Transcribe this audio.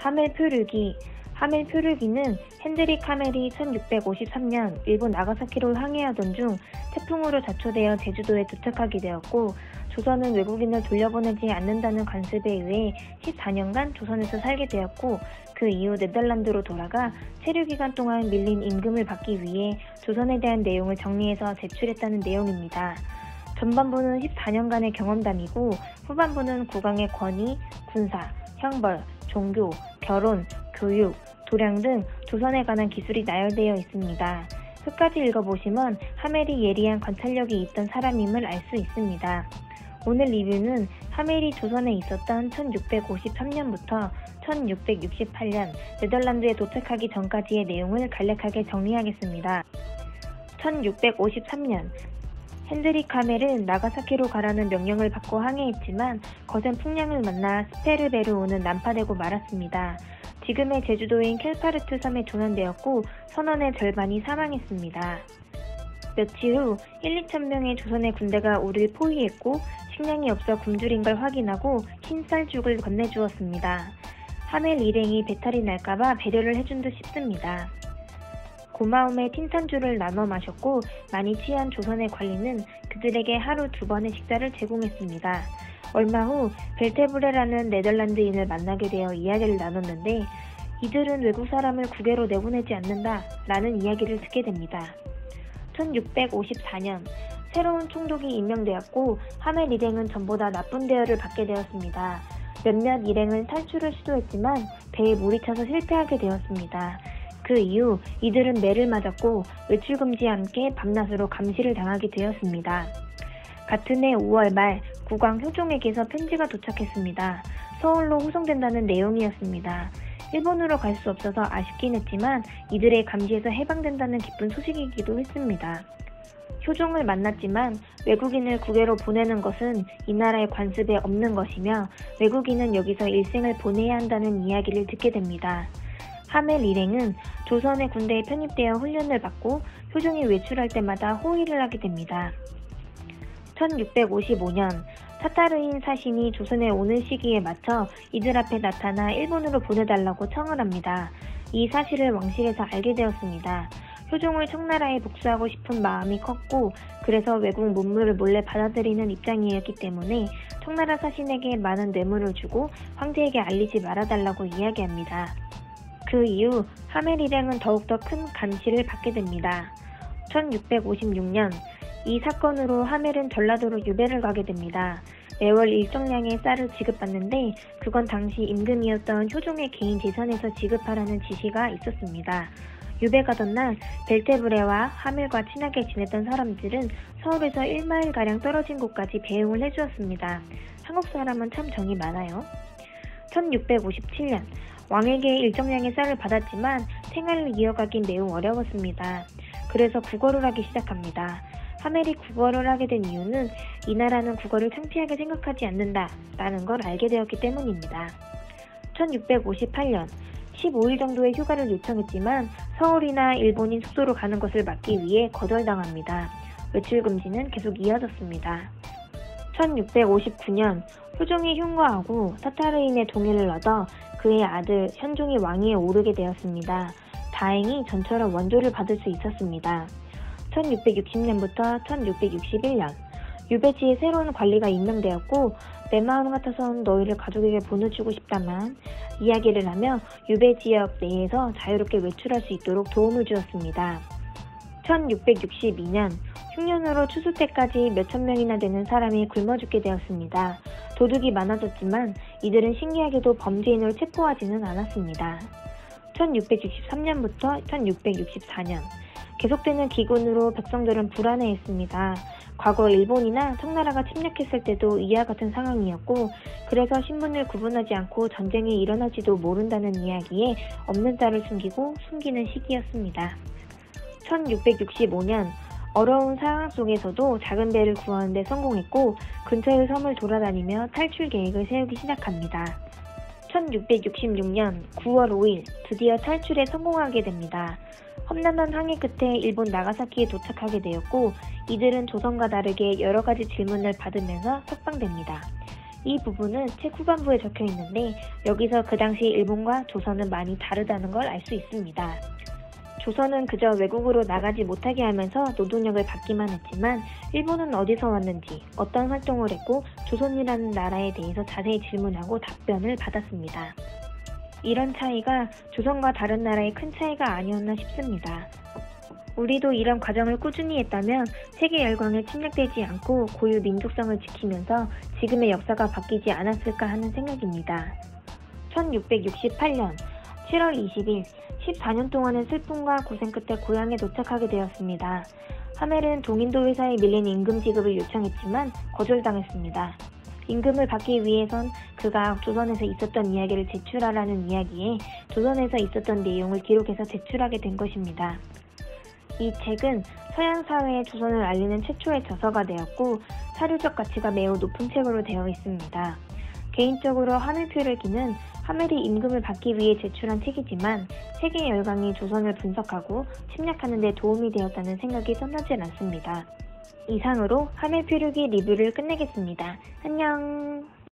하멜 표류기. 하멜 표류기는 핸드릭 하멜이 1653년 일본 나가사키로 항해하던 중 태풍으로 자초되어 제주도에 도착하게 되었고, 조선은 외국인을 돌려보내지 않는다는 관습에 의해 14년간 조선에서 살게 되었고, 그 이후 네덜란드로 돌아가 체류기간 동안 밀린 임금을 받기 위해 조선에 대한 내용을 정리해서 제출했다는 내용입니다. 전반부는 14년간의 경험담이고, 후반부는 국왕의 권위, 군사, 형벌, 종교, 결혼, 교육, 도량 등 조선에 관한 기술이 나열되어 있습니다. 끝까지 읽어보시면 하멜이 예리한 관찰력이 있던 사람임을 알 수 있습니다. 오늘 리뷰는 하멜이 조선에 있었던 1653년부터 1668년 네덜란드에 도착하기 전까지의 내용을 간략하게 정리하겠습니다. 1653년 핸드릭 하멜은 나가사키로 가라는 명령을 받고 항해했지만 거센 풍랑을 만나 스페르베로 오는 난파되고 말았습니다. 지금의 제주도인 켈파르트 섬에 조난되었고 선원의 절반이 사망했습니다. 며칠 후 1~2천 명의 조선의 군대가 우리를 포위했고 식량이 없어 굶주린 걸 확인하고 흰쌀죽을 건네주었습니다. 하멜 일행이 배탈이 날까봐 배려를 해준 듯 싶습니다. 고마움에 틴산주를 나눠 마셨고 많이 취한 조선의 관리는 그들에게 하루 2번의 식사를 제공했습니다. 얼마 후 벨테브레라는 네덜란드인을 만나게 되어 이야기를 나눴는데 이들은 외국 사람을 국외로 내보내지 않는다 라는 이야기를 듣게 됩니다. 1654년 새로운 총독이 임명되었고 하멜 일행은 전보다 나쁜 대우를 받게 되었습니다. 몇몇 일행은 탈출을 시도했지만 배에 물이 차서 실패하게 되었습니다. 그 이후 이들은 매를 맞았고 외출 금지와 함께 밤낮으로 감시를 당하게 되었습니다. 같은 해 5월 말 국왕 효종에게서 편지가 도착했습니다. 서울로 호송된다는 내용이었습니다. 일본으로 갈 수 없어서 아쉽긴 했지만 이들의 감시에서 해방된다는 기쁜 소식이기도 했습니다. 효종을 만났지만 외국인을 국외로 보내는 것은 이 나라의 관습에 없는 것이며 외국인은 여기서 일생을 보내야 한다는 이야기를 듣게 됩니다. 하멜 일행은 조선의 군대에 편입되어 훈련을 받고 효종이 외출할 때마다 호위를 하게 됩니다. 1655년 타타르인 사신이 조선에 오는 시기에 맞춰 이들 앞에 나타나 일본으로 보내달라고 청을 합니다. 이 사실을 왕실에서 알게 되었습니다. 효종을 청나라에 복수하고 싶은 마음이 컸고 그래서 외국 문물을 몰래 받아들이는 입장이었기 때문에 청나라 사신에게 많은 뇌물을 주고 황제에게 알리지 말아달라고 이야기합니다. 그 이후 하멜 일행은 더욱더 큰 감시를 받게 됩니다. 1656년 이 사건으로 하멜은 전라도로 유배를 가게 됩니다. 매월 일정량의 쌀을 지급받는데 그건 당시 임금이었던 효종의 개인 재산에서 지급하라는 지시가 있었습니다. 유배 가던 날 벨테브레와 하멜과 친하게 지냈던 사람들은 서울에서 1마일가량 떨어진 곳까지 배웅을 해주었습니다. 한국 사람은 참 정이 많아요. 1657년 왕에게 일정량의 쌀을 받았지만 생활을 이어가긴 매우 어려웠습니다. 그래서 국어를 하기 시작합니다. 하멜이 국어를 하게 된 이유는 이 나라는 국어를 창피하게 생각하지 않는다 라는 걸 알게 되었기 때문입니다. 1658년 15일 정도의 휴가를 요청했지만 서울이나 일본인 숙소로 가는 것을 막기 위해 거절당합니다. 외출 금지는 계속 이어졌습니다. 1659년 효종이 흉거하고 타타르인의 동의를 얻어 그의 아들 현종이 왕위에 오르게 되었습니다. 다행히 전처럼 원조를 받을 수 있었습니다. 1660년부터 1661년 유배지에 새로운 관리가 임명되었고 내 마음 같아선 너희를 가족에게 보내주고 싶다만 이야기를 하며 유배지역 내에서 자유롭게 외출할 수 있도록 도움을 주었습니다. 1662년 흉년으로 추수 때까지 몇천 명이나 되는 사람이 굶어 죽게 되었습니다. 도둑이 많아졌지만 이들은 신기하게도 범죄인으로 체포하지는 않았습니다. 1663년부터 1664년 계속되는 기근으로 백성들은 불안해했습니다. 과거 일본이나 청나라가 침략했을 때도 이와 같은 상황이었고 그래서 신분을 구분하지 않고 전쟁이 일어날지도 모른다는 이야기에 없는 딸을 숨기고 숨기는 시기였습니다. 1665년 어려운 상황 속에서도 작은 배를 구하는 데 성공했고 근처의 섬을 돌아다니며 탈출 계획을 세우기 시작합니다. 1666년 9월 5일 드디어 탈출에 성공하게 됩니다. 험난한 항해 끝에 일본 나가사키에 도착하게 되었고 이들은 조선과 다르게 여러가지 질문을 받으면서 석방됩니다. 이 부분은 책 후반부에 적혀 있는데 여기서 그 당시 일본과 조선은 많이 다르다는 걸 알 수 있습니다. 조선은 그저 외국으로 나가지 못하게 하면서 노동력을 받기만 했지만 일본은 어디서 왔는지, 어떤 활동을 했고 조선이라는 나라에 대해서 자세히 질문하고 답변을 받았습니다. 이런 차이가 조선과 다른 나라의 큰 차이가 아니었나 싶습니다. 우리도 이런 과정을 꾸준히 했다면 세계 열강에 침략되지 않고 고유 민족성을 지키면서 지금의 역사가 바뀌지 않았을까 하는 생각입니다. 1668년 7월 20일 14년 동안의 슬픔과 고생 끝에 고향에 도착하게 되었습니다. 하멜은 동인도 회사에 밀린 임금 지급을 요청했지만 거절당했습니다. 임금을 받기 위해선 그가 조선에서 있었던 이야기를 제출하라는 이야기에 조선에서 있었던 내용을 기록해서 제출하게 된 것입니다. 이 책은 서양 사회에 조선을 알리는 최초의 저서가 되었고 사료적 가치가 매우 높은 책으로 되어 있습니다. 개인적으로 하멜표류기는 하멜이 임금을 받기 위해 제출한 책이지만 세계 열강이 조선을 분석하고 침략하는 데 도움이 되었다는 생각이 떠나질 않습니다. 이상으로 하멜표류기 리뷰를 끝내겠습니다. 안녕!